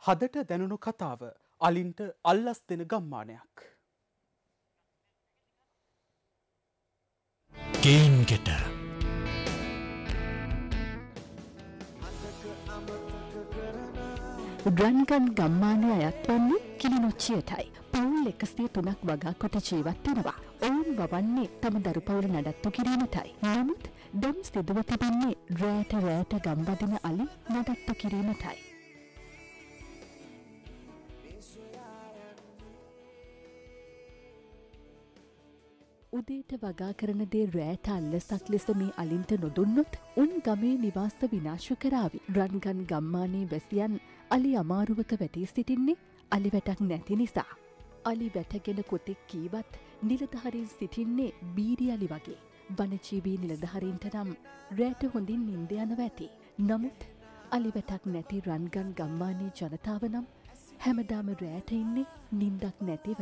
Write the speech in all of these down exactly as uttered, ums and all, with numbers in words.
හදට දැනුණු කතාව අලින්ට අල්ලස් දෙන ගම්මානයක්. කේන්ගෙට රන්ගන් ගම්මානය අයත් වන්නේ කිලිනොච්චියටයි. පවුල් එකසිය තුනක් වගා කොට ජීවත් වෙනවා. ඔවුන් වවන්නේ තම දරු පවුල නඩත්තු කිරීමටයි. නමුත් දැන් සිදුව තිබෙන්නේ රෑට රෑට ගම්බදින අලි නඩත්තු කිරීමටයි. උදේට වගා කරන දේ රෑට අල්ලසක් ලෙස මේ අලින්ට නොදුන්නොත් උන් ගමේ නිවාස විනාශ කරාවි. රන්ගන් ගම්මානයේ වැසියන් අලි අමාරුවක වැටී සිටින්නේ අලි වැටක් නැති නිසා. අලි වැටගෙන කොතෙක් කීවත් නිලධාරීන් සිටින්නේ බීරි අලි වගේ. වනජීවී නිලධාරීන්ට නම් රෑට හොඳින් නින්ද යනවා ඇති. නමුත් අලි වැටක් නැති රන්ගන් ගම්මානයේ ජනතාව නම් හැමදාම රෑට ඉන්නේ නින්දක් නැතිව.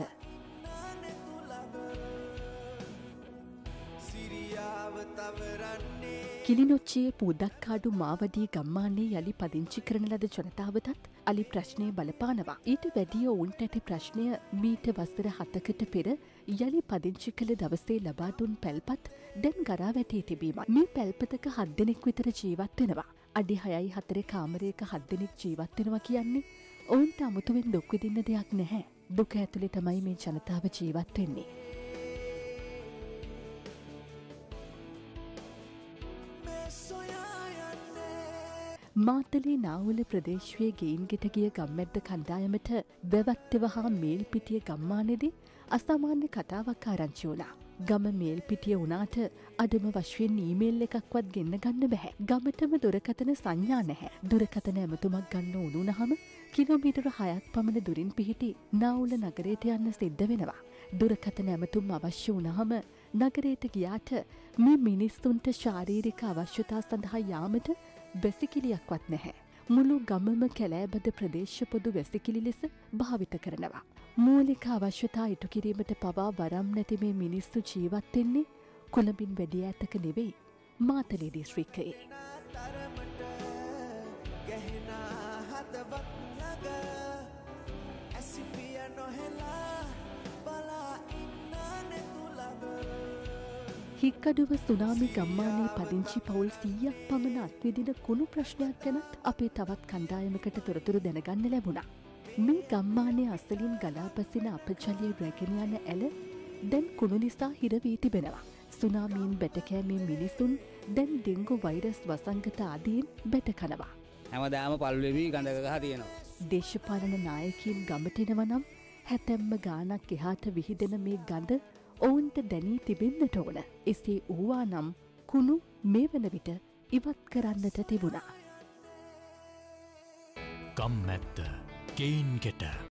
කිලිනොච්චියේ පුදක්කාඩු මාවඩී ගම්මානයේ යලි පදිංචි කරන ලද ජනතාවටත් අලි ප්‍රශ්නය බලපානවා. ඊට වැඩිය ඔවුන්ට ඇති ප්‍රශ්නය මීට වසර හතකට පෙර යලි පදිංචි කළ දවසේ ලබා දුන් පැල්පත් දැන් ගරා වැටී තිබීමයි. මේ පැල්පතක හත් දෙනෙක් විතර ජීවත් වෙනවා. අඩි හයයි හතරේ කාමරයක හත් දෙනෙක් ජීවත් වෙනවා කියන්නේ ඔවුන්ට අමුතුවෙන් දුක් විඳින්න දෙයක් නැහැ. දුක ඇතුලේ තමයි මේ ජනතාව ජීවත් වෙන්නේ. මාතලේ නාවුල ප්‍රදේශයේ ගෙයින්ගෙට ගිය ගම්මැද්ද කණ්ඩායමට වැවැත්තෙව හා මේල්පිටිය ගම්මානයේදී අසාමාන්‍ය කතාවක් ආරංචි වුණා. ගම මේල්පිටිය වුණාට අඩම වශයෙන් ඊමේල් එකක්වත් ගෙන්න ගන්න බැහැ. ගමටම දුරකථන සංඥා නැහැ. දුරකථන ඇමතුමක් ගන්න උණුනහම කිලෝමීටර හයක් පමණ දුරින් පිහිටි නාවුල නගරයට යන්න සිද්ධ වෙනවා. දුරකථන ඇමතුම් අවශ්‍ය වුණාම නගරයට ගියාට මේ මිනිස්සුන්ට ශාරීරික අවශ්‍යතා සඳහා යාමට වැසිකිළියක්වත් නැහැ. මුළු ගමම කැලෑබද ප්‍රදේශ පොදු වැසිකිළි ලෙස භාවිත කරනවා. මූලික අවශ්‍යතා ඉටු කිරීමට පවා වරම් නැති මේ මිනිස්සු ජීවත් වෙන්නේ කොළඹින් වැඩි ඈතක නෙවෙයි මාතලේ දිස්ත්‍රික්කයේ. හික්කඩුව සුනාමි ගම්මානයේ පදිංචි පවුල් සීයක් පමණ අත්විදින කුණු ප්‍රශ්නයක් ගැනත් අපේ තවත් කණ්ඩායමකට තොරතුරු දැනගන්න ලැබුණා. මේ ගම්මානයේ අසලින් ගලාපසින අපජලය රැගෙන යන ඇල දැන් කුණු නිසා හිර වී තිබෙනවා. සුනාමියෙන් බැටකෑමේ මිනිසුන් දැන් ඩෙන්ගු වෛරස් වසංගත ආදීන් බැට කනවා. හැමදාම පල්වෙවි ගඳ ගහ තියෙනවා. දේශපාලන නායකයින් ගමට එනවා නම් හැතැම්ම ගානක් එහාට විහිදෙන මේ ගඳ ඔවුන්ට දැනී තිබෙන්නට ඕන. එසේ වූවා නම් කුණු මේ වන විට ඉවත් කරන්නට තිබුණා. ගම්මැද්ද කේන්ගෙට